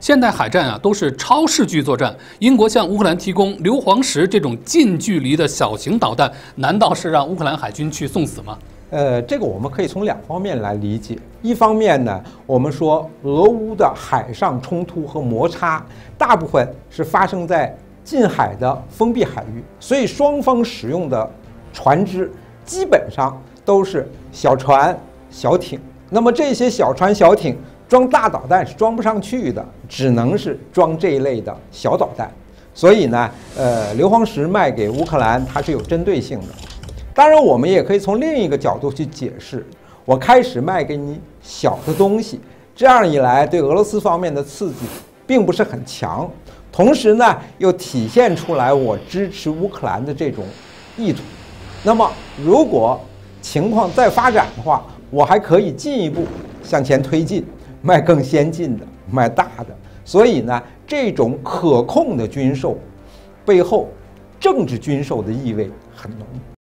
现代海战啊，都是超视距作战。英国向乌克兰提供硫磺石这种近距离的小型导弹，难道是让乌克兰海军去送死吗？ 这个我们可以从2方面来理解。一方面呢，我们说俄乌的海上冲突和摩擦，大部分是发生在近海的封闭海域，所以双方使用的船只基本上都是小船、小艇。那么这些小船、小艇装大导弹是装不上去的，只能是装这一类的小导弹。所以呢，硫磺石卖给乌克兰，它是有针对性的。当然，我们也可以从另一个角度去解释：我开始卖给你小的东西，这样一来，对俄罗斯方面的刺激并不是很强，同时呢，又体现出来我支持乌克兰的这种意图。那么，如果情况再发展的话，我还可以进一步向前推进，卖更先进的，卖大的。所以呢，这种可控的军售背后，政治军售的意味很浓。